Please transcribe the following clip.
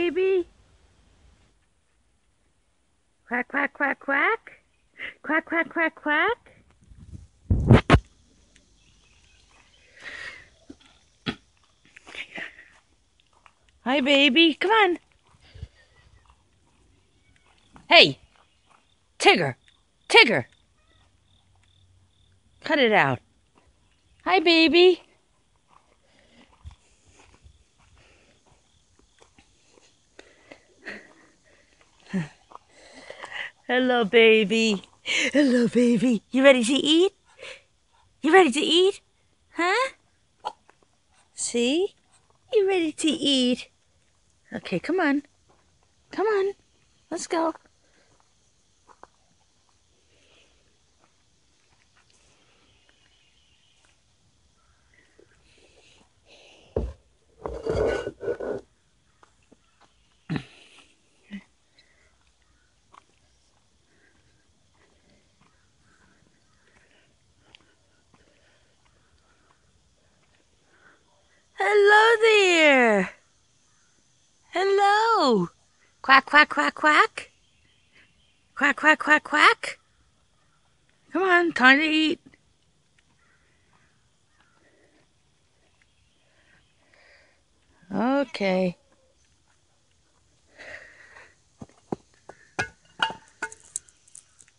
baby. Quack, quack, quack, quack. Quack, quack, quack, quack. Hi, baby. Come on. Hey, Tigger. Tigger. Cut it out. Hi, baby. Hello, baby. Hello, baby. You ready to eat? You ready to eat? Huh? See? You ready to eat? Okay, come on. Come on. Let's go. Hello there. Hello. Quack, quack, quack, quack. Quack, quack, quack, quack. Come on, time to eat. Okay.